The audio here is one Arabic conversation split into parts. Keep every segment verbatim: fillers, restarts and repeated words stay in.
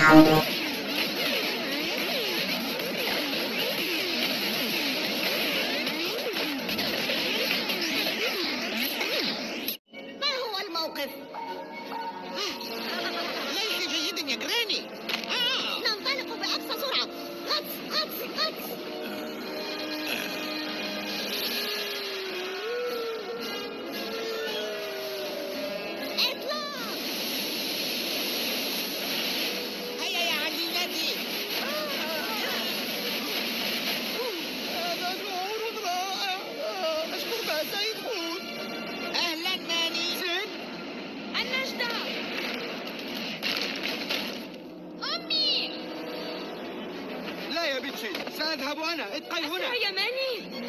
ما هو الموقف؟ ليس جيدا يا جراني. آه. ننطلق بأقصى سرعة. غطس غطس غطس. اطلع. هيا يا عزيزتي. هذا شعور رائع. أشكرك يا سيد حوت. أهلا ماني. سيد. النجدة. أمي. لا يا بيتشي، سأذهب أنا. ابقي هنا. يا ماني.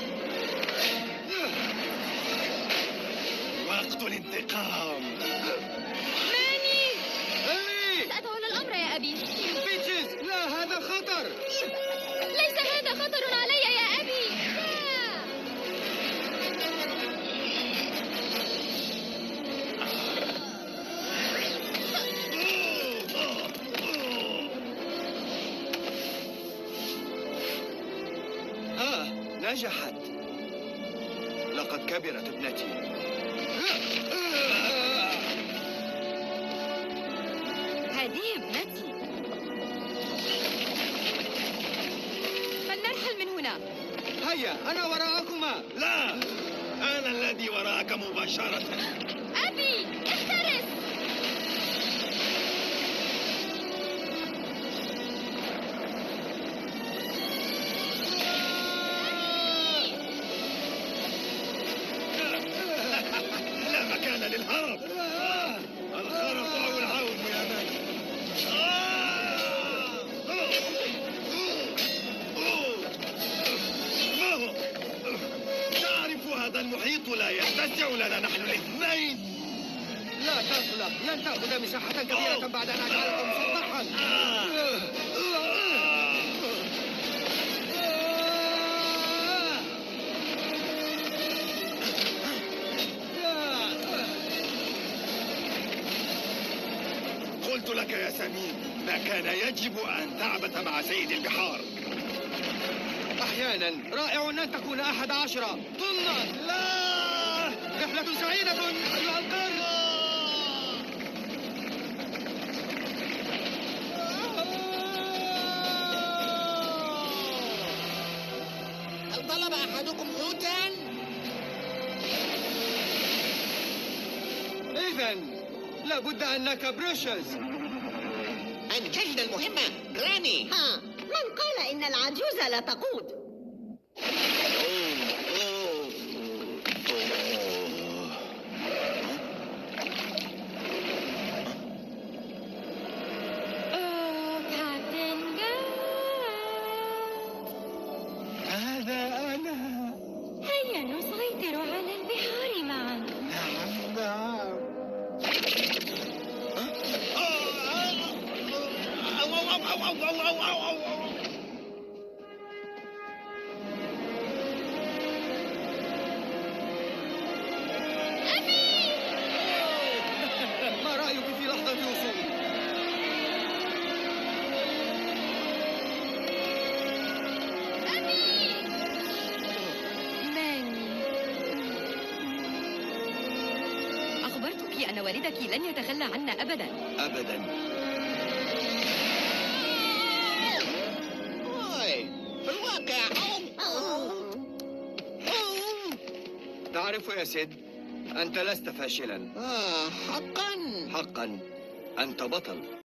وقت الانتقام. ماني. إيه! سأتولى الأمر يا أبي. بيتشيز، لا هذا خطر. ليس هذا خطر علي يا أبي. لا. آه، نجحت. لقد كبرت ابنتي. هذه ابنتي. فلنرحل من هنا. هيا، أنا وراءكما. لا، أنا الذي وراءك مباشرة. أبي افترس. لا مكان للهرب. الخرق أو العون يا مان. ما هو؟ تعرف هذا المحيط لا يتسع لنا نحن الاثنين. لا تقلق، لن تأخذ مساحة كبيرة بعد أن أجعلك مسطحا. قلت لك يا سمين، ما كان يجب أن تعبث مع سيد البحار. أحيانا رائع أن تكون أحد عشر طنا. لا، رحلة سعيدة أيها القرد. هل طلب أحدكم حوتا؟ إذن لابد أنك بريشز. أنجزنا المهمة جراني. ها، من قال إن العجوز لا تقود؟ هذا أنا. هيا نسيطر على البحار معا. نعم نعم. ما رأيك في لحظة وصول؟ ماني. أخبرتك أن والدك لن يتخلى عنا أبدا. أبدا. أوي، في الواقع تعرف يا سيد، أنت لست فاشلا. آه، حقا. حقا، أنت بطل.